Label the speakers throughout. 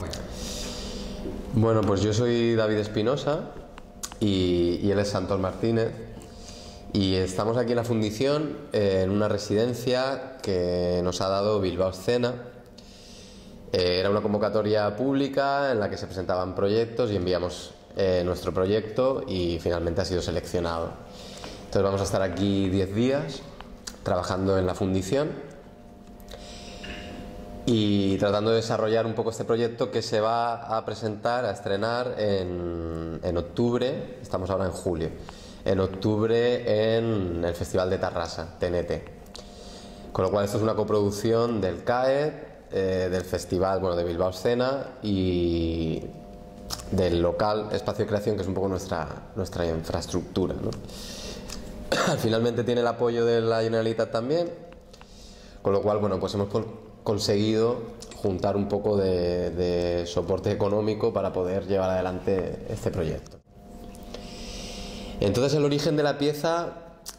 Speaker 1: Bueno, pues yo soy David Espinosa y él es Santos Martínez y estamos aquí en la Fundición en una residencia que nos ha dado Bilbao Escena. Era una convocatoria pública en la que se presentaban proyectos y enviamos nuestro proyecto y finalmente ha sido seleccionado. Entonces vamos a estar aquí 10 días trabajando en la Fundición y tratando de desarrollar un poco este proyecto que se va a presentar, a estrenar en octubre. Estamos ahora en julio, en octubre en el Festival de Tarrasa, TNT. Con lo cual esto es una coproducción del CAE, del Festival, bueno, de Bilbao Escena y del local Espacio de Creación, que es un poco nuestra infraestructura, ¿no? Finalmente tiene el apoyo de la Generalitat también, con lo cual, bueno, pues hemos conseguido juntar un poco de soporte económico para poder llevar adelante este proyecto. Entonces el origen de la pieza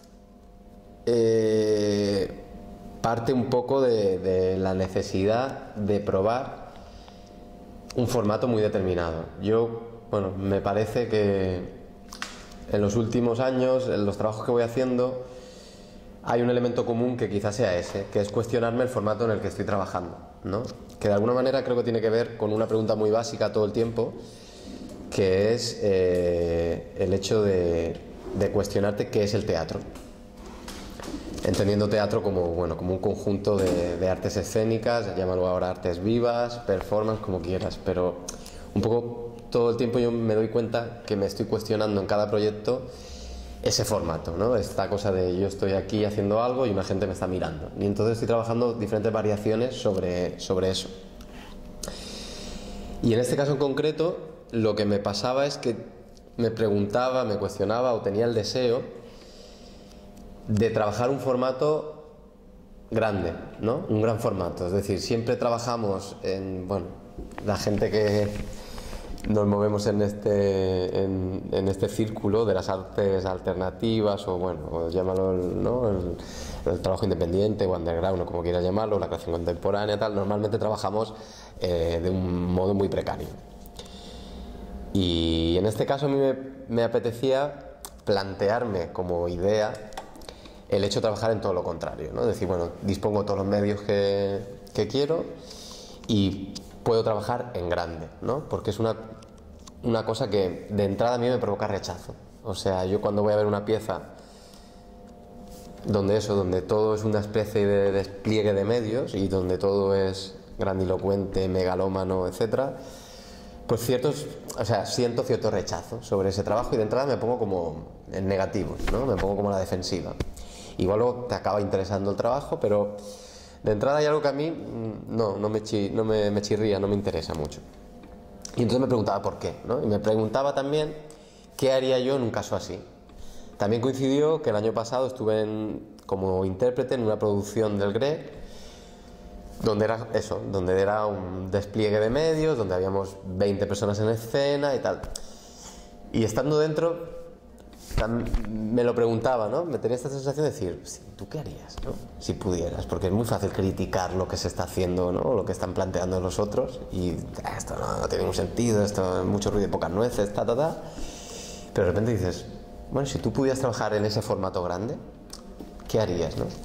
Speaker 1: parte un poco de la necesidad de probar un formato muy determinado. Bueno, me parece que en los últimos años, en los trabajos que voy haciendo, hay un elemento común que quizás sea ese, que es cuestionarme el formato en el que estoy trabajando, ¿no? Que de alguna manera creo que tiene que ver con una pregunta muy básica todo el tiempo, que es el hecho de cuestionarte qué es el teatro. Entendiendo teatro como, bueno, como un conjunto de artes escénicas, llámalo ahora artes vivas, performance, como quieras, pero un poco todo el tiempo yo me doy cuenta que me estoy cuestionando en cada proyecto ese formato, ¿no? Esta cosa de yo estoy aquí haciendo algo y una gente me está mirando. Y entonces estoy trabajando diferentes variaciones sobre eso. Y en este caso en concreto, lo que me pasaba es que me preguntaba, me cuestionaba o tenía el deseo de trabajar un formato grande, ¿no? Un gran formato. Es decir, siempre trabajamos en, bueno, la gente que nos movemos en este círculo de las artes alternativas o, bueno, o llámalo, ¿no? el trabajo independiente o underground o como quieras llamarlo, la creación contemporánea, tal. Normalmente trabajamos de un modo muy precario. Y en este caso a mí me apetecía plantearme como idea el hecho de trabajar en todo lo contrario, ¿no? Es decir, bueno, dispongo de todos los medios que quiero y puedo trabajar en grande, ¿no? Porque es una cosa que de entrada a mí me provoca rechazo. O sea, yo cuando voy a ver una pieza donde todo es una especie de despliegue de medios y donde todo es grandilocuente, megalómano, etcétera, pues siento cierto rechazo sobre ese trabajo y de entrada me pongo como en negativo, ¿no? Me pongo como a la defensiva. Igual luego te acaba interesando el trabajo, pero de entrada hay algo que a mí no me chirría, no me interesa mucho. Y entonces me preguntaba por qué, ¿no? Y me preguntaba también qué haría yo en un caso así. También coincidió que el año pasado estuve como intérprete en una producción del GREC, donde era un despliegue de medios, donde habíamos 20 personas en escena y tal. Y estando dentro me lo preguntaba, ¿no? Me tenía esta sensación de decir, ¿tú qué harías, no? Si pudieras, porque es muy fácil criticar lo que se está haciendo, ¿no? Lo que están planteando los otros y esto no tiene ningún sentido, esto es mucho ruido y pocas nueces, pero de repente dices, bueno, si tú pudieras trabajar en ese formato grande, ¿qué harías, no?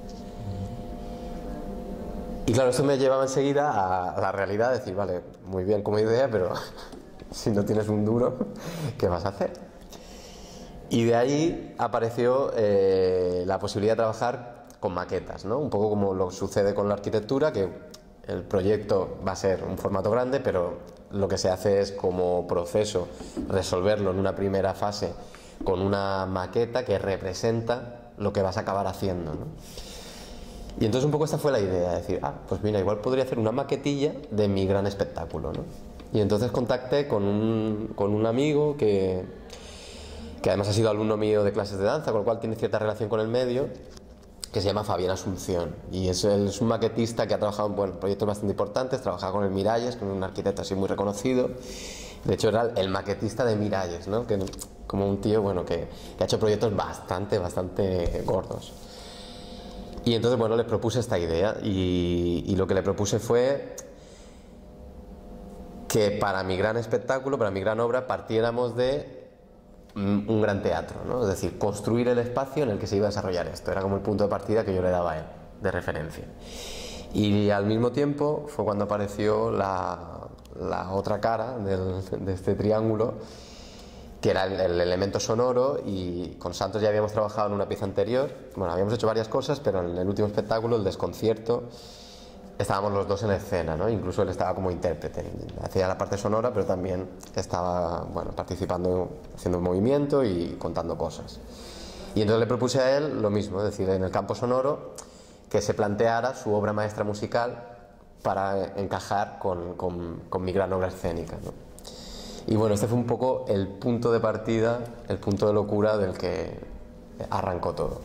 Speaker 1: Y claro, esto me llevaba enseguida a la realidad de decir, vale, muy bien como idea, pero si no tienes un duro, ¿qué vas a hacer? Y de ahí apareció la posibilidad de trabajar con maquetas, ¿no? Un poco como lo sucede con la arquitectura, que el proyecto va a ser un formato grande, pero lo que se hace es como proceso resolverlo en una primera fase con una maqueta que representa lo que vas a acabar haciendo, ¿no? Y entonces un poco esta fue la idea, de decir, pues mira, igual podría hacer una maquetilla de mi gran espectáculo, ¿no? Y entonces contacté con un amigo que además ha sido alumno mío de clases de danza, con lo cual tiene cierta relación con el medio, que se llama Fabián Asunción, y es un maquetista que ha trabajado en proyectos bastante importantes. Trabajaba con el Miralles, que es un arquitecto así muy reconocido. De hecho era el maquetista de Miralles, ¿no? Que, como un tío, bueno, que ha hecho proyectos bastante gordos. Y entonces, bueno, le propuse esta idea y lo que le propuse fue que para mi gran espectáculo, para mi gran obra, partiéramos de un gran teatro, ¿no? Es decir, construir el espacio en el que se iba a desarrollar esto. Era como el punto de partida que yo le daba a él, de referencia. Y al mismo tiempo fue cuando apareció la otra cara de este triángulo, que era el elemento sonoro, y con Santos ya habíamos trabajado en una pieza anterior. Bueno, habíamos hecho varias cosas, pero en el último espectáculo, el desconcierto, estábamos los dos en escena, ¿no? Incluso él estaba como intérprete, hacía la parte sonora, pero también estaba, bueno, participando, haciendo movimiento y contando cosas. Y entonces le propuse a él lo mismo, es decir, en el campo sonoro, que se planteara su obra maestra musical para encajar con mi gran obra escénica, ¿no? Y bueno, este fue un poco el punto de partida, el punto de locura del que arrancó todo.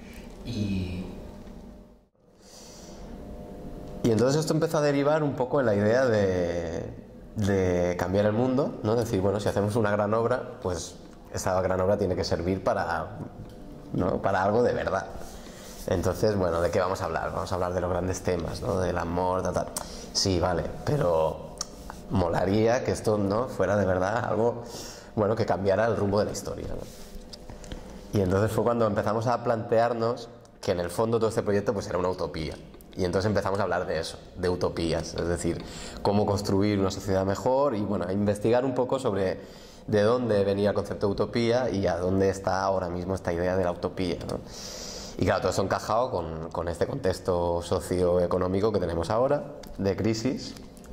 Speaker 1: Y entonces esto empezó a derivar un poco en la idea de cambiar el mundo, ¿no? Decir, bueno, si hacemos una gran obra, pues esa gran obra tiene que servir para, ¿no?, para algo de verdad. Entonces, bueno, ¿de qué vamos a hablar? Vamos a hablar de los grandes temas, ¿no? Del amor, tal. Sí, vale, pero molaría que esto, ¿no?, fuera de verdad algo, bueno, que cambiara el rumbo de la historia, ¿no? Y entonces fue cuando empezamos a plantearnos que en el fondo todo este proyecto pues era una utopía. Y entonces empezamos a hablar de eso, de utopías, es decir, cómo construir una sociedad mejor y, bueno, a investigar un poco sobre de dónde venía el concepto de utopía y a dónde está ahora mismo esta idea de la utopía, ¿no? Y claro, todo eso encajado con este contexto socioeconómico que tenemos ahora, de crisis,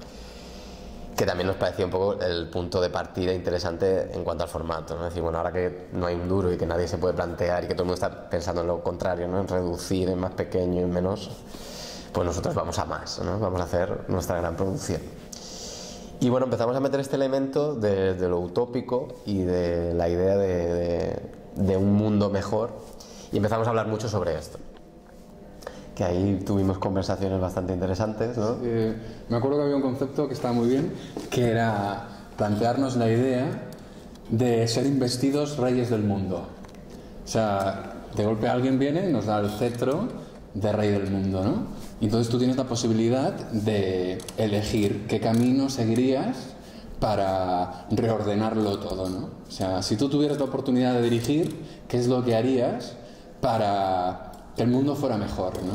Speaker 1: que también nos parecía un poco el punto de partida interesante en cuanto al formato, ¿no? Es decir, bueno, ahora que no hay un duro y que nadie se puede plantear y que todo el mundo está pensando en lo contrario, ¿no?, en reducir, en más pequeño, en menos, pues nosotros vamos a más, ¿no? Vamos a hacer nuestra gran producción. Y bueno, empezamos a meter este elemento de lo utópico y de la idea de un mundo mejor, y empezamos a hablar mucho sobre esto. Que ahí tuvimos conversaciones bastante interesantes, ¿no?
Speaker 2: Me acuerdo que había un concepto que estaba muy bien, que era plantearnos la idea de ser investidos reyes del mundo. O sea, de golpe alguien viene y nos da el cetro de rey del mundo, ¿no? Y entonces tú tienes la posibilidad de elegir qué camino seguirías para reordenarlo todo, ¿no? O sea, si tú tuvieras la oportunidad de dirigir, ¿qué es lo que harías para que el mundo fuera mejor, ¿no?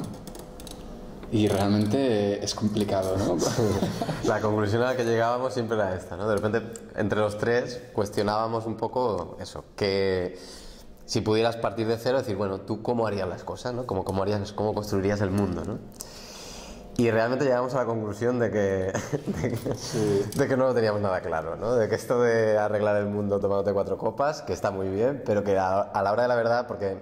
Speaker 2: Y realmente es complicado, ¿no?
Speaker 1: La conclusión a la que llegábamos siempre era esta, ¿no? De repente, entre los tres, cuestionábamos un poco eso, que si pudieras partir de cero, decir, bueno, ¿tú cómo harías las cosas, ¿no? ¿Cómo construirías el mundo, ¿no? Y realmente llegamos a la conclusión de que, de que no lo teníamos nada claro, ¿no? De que esto de arreglar el mundo tomándote 4 copas, que está muy bien, pero que a la hora de la verdad, porque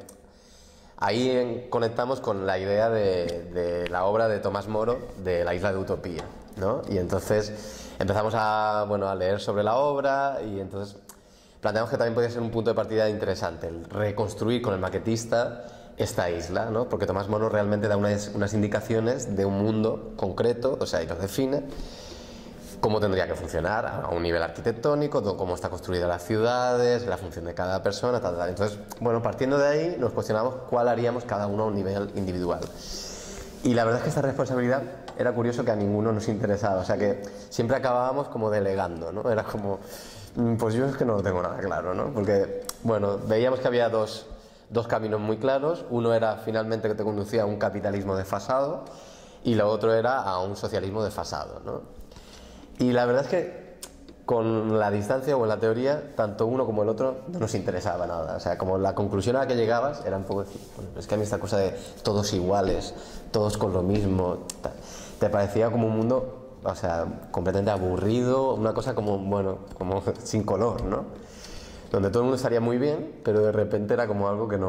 Speaker 1: ahí conectamos con la idea de la obra de Tomás Moro, de La isla de Utopía, ¿no? Y entonces empezamos a leer sobre la obra, y entonces planteamos que también podía ser un punto de partida interesante, el reconstruir con el maquetista esta isla, ¿no? Porque Tomás Moro realmente da unas indicaciones de un mundo concreto, o sea, y los define, cómo tendría que funcionar a un nivel arquitectónico, cómo está construida las ciudades, la función de cada persona, tal. Entonces, bueno, partiendo de ahí nos cuestionamos cuál haríamos cada uno a un nivel individual. Y la verdad es que esta responsabilidad era curioso que a ninguno nos interesaba, o sea que siempre acabábamos como delegando, ¿no? Era como, pues yo es que no lo tengo nada claro, ¿no? Porque, bueno, veíamos que había dos caminos muy claros. Uno era finalmente que te conducía a un capitalismo desfasado y lo otro era a un socialismo desfasado, ¿no? Y la verdad es que con la distancia o en la teoría, tanto uno como el otro no nos interesaba nada. O sea, como la conclusión a la que llegabas era un poco decir, bueno, es que a mí esta cosa de todos iguales, todos con lo mismo, te parecía como un mundo, o sea, completamente aburrido, una cosa como, bueno, como sin color, ¿no? Donde todo el mundo estaría muy bien, pero de repente era como algo que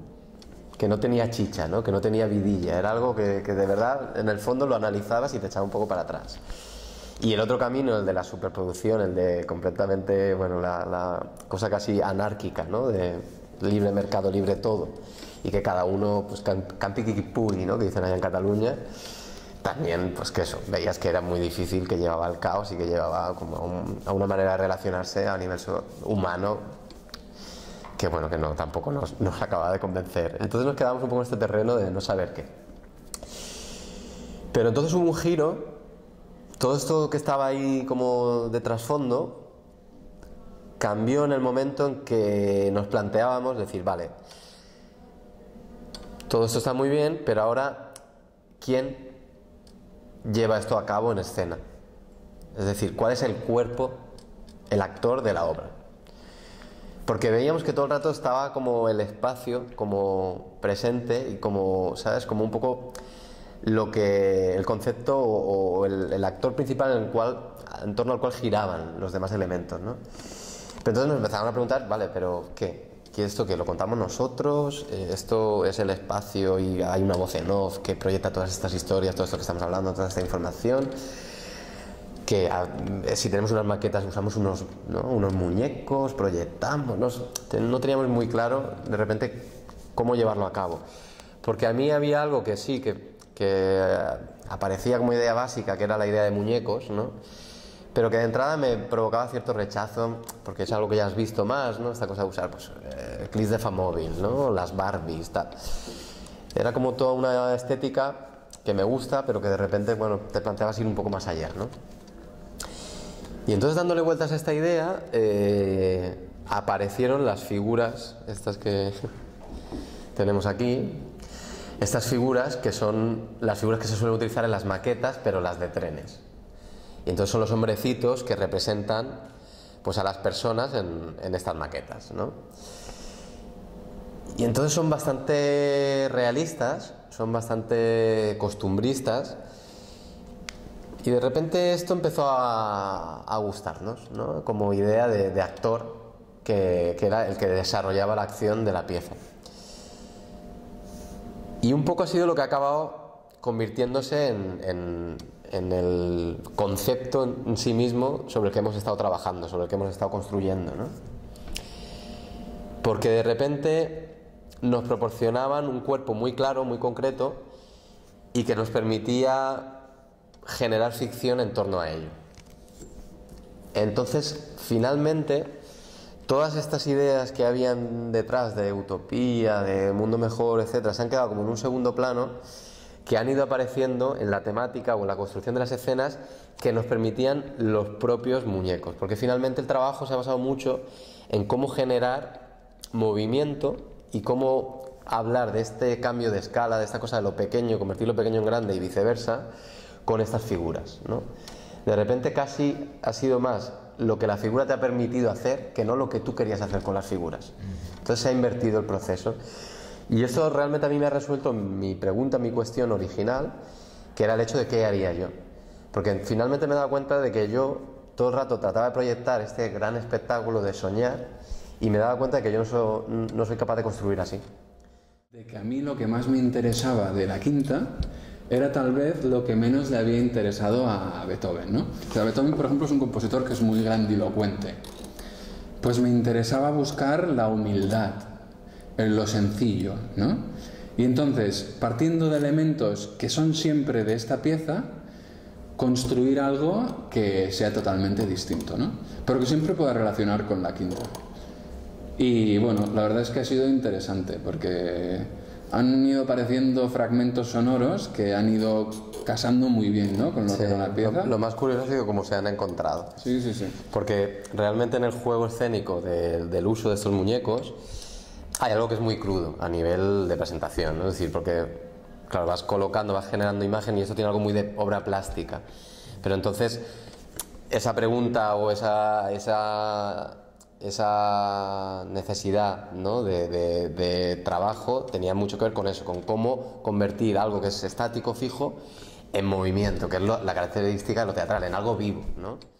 Speaker 1: no tenía chicha, ¿no? Que no tenía vidilla. Era algo que de verdad, en el fondo, lo analizabas y te echaba un poco para atrás. Y el otro camino, el de la superproducción, el de completamente, bueno, la cosa casi anárquica, ¿no? De libre mercado, libre todo. Y que cada uno, pues, campi qui pugui, ¿no? Que dicen allá en Cataluña. También, pues que eso, veías que era muy difícil, que llevaba al caos y que llevaba como a una manera de relacionarse a nivel humano que, bueno, que no, tampoco nos acababa de convencer. Entonces nos quedamos un poco en este terreno de no saber qué. Pero entonces hubo un giro todo esto que estaba ahí como de trasfondo cambió en el momento en que nos planteábamos decir, vale, todo esto está muy bien, pero ahora, ¿quién lleva esto a cabo en escena? Es decir, ¿cuál es el cuerpo, el actor de la obra? Porque veíamos que todo el rato estaba como el espacio, como presente y como, ¿sabes? Como un poco lo que el concepto o el actor principal en torno al cual giraban los demás elementos, ¿no? Pero entonces nos empezaron a preguntar, vale, pero ¿qué? ¿Qué es esto? ¿Que lo contamos nosotros? ¿Esto es el espacio y hay una voz en off que proyecta todas estas historias, todo esto que estamos hablando, toda esta información? Que si tenemos unas maquetas usamos unos muñecos, proyectamos, no teníamos muy claro de repente cómo llevarlo a cabo. Porque a mí había algo que sí, que aparecía como idea básica, que era la idea de muñecos, ¿no? Pero que de entrada me provocaba cierto rechazo, porque es algo que ya has visto más, ¿no? Esta cosa de usar pues, clips de Famóvil, ¿no? Las Barbies, tal. Era como toda una estética que me gusta, pero que de repente, bueno, te planteabas ir un poco más allá, ¿no? Y entonces, dándole vueltas a esta idea, aparecieron las figuras, estas que tenemos aquí, estas figuras que son las figuras que se suelen utilizar en las maquetas, pero las de trenes. Y entonces son los hombrecitos que representan pues, a las personas en estas maquetas, ¿no? Y entonces son bastante realistas, son bastante costumbristas. Y de repente esto empezó a gustarnos, ¿no? Como idea de actor que era el que desarrollaba la acción de la pieza. Y un poco ha sido lo que ha acabado convirtiéndose en el concepto en sí mismo sobre el que hemos estado trabajando, sobre el que hemos estado construyendo, ¿no? Porque de repente nos proporcionaban un cuerpo muy claro, muy concreto y que nos permitía generar ficción en torno a ello. Entonces, finalmente, todas estas ideas que habían detrás de utopía, de mundo mejor, etcétera, se han quedado como en un segundo plano, que han ido apareciendo en la temática o en la construcción de las escenas que nos permitían los propios muñecos. Porque finalmente el trabajo se ha basado mucho en cómo generar movimiento y cómo hablar de este cambio de escala, de esta cosa de lo pequeño, convertir lo pequeño en grande y viceversa, con estas figuras, ¿no? De repente casi ha sido más lo que la figura te ha permitido hacer que no lo que tú querías hacer con las figuras. Entonces se ha invertido el proceso. Y eso realmente a mí me ha resuelto mi pregunta, mi cuestión original, que era el hecho de qué haría yo. Porque finalmente me he dado cuenta de que yo todo el rato trataba de proyectar este gran espectáculo de soñar y me daba cuenta de que yo no soy capaz de construir así.
Speaker 2: De que a mí lo que más me interesaba de la quinta era tal vez lo que menos le había interesado a Beethoven, ¿no? O sea, Beethoven, por ejemplo, es un compositor que es muy grandilocuente. Pues me interesaba buscar la humildad, en lo sencillo, ¿no? Y entonces, partiendo de elementos que son siempre de esta pieza, construir algo que sea totalmente distinto, ¿no? Pero que siempre pueda relacionar con la quinta. Y bueno, la verdad es que ha sido interesante, porque han ido apareciendo fragmentos sonoros que han ido casando muy bien, ¿no? Con la pieza.
Speaker 1: Lo más curioso ha sido cómo se han encontrado.
Speaker 2: Sí, sí, sí.
Speaker 1: Porque realmente en el juego escénico del uso de estos muñecos hay algo que es muy crudo a nivel de presentación, ¿no? Es decir, porque claro, vas colocando, vas generando imagen y eso tiene algo muy de obra plástica. Pero entonces esa pregunta o esa necesidad, ¿no? de trabajo tenía mucho que ver con eso, con cómo convertir algo que es estático, fijo, en movimiento, que es la característica de lo teatral, en algo vivo, ¿no?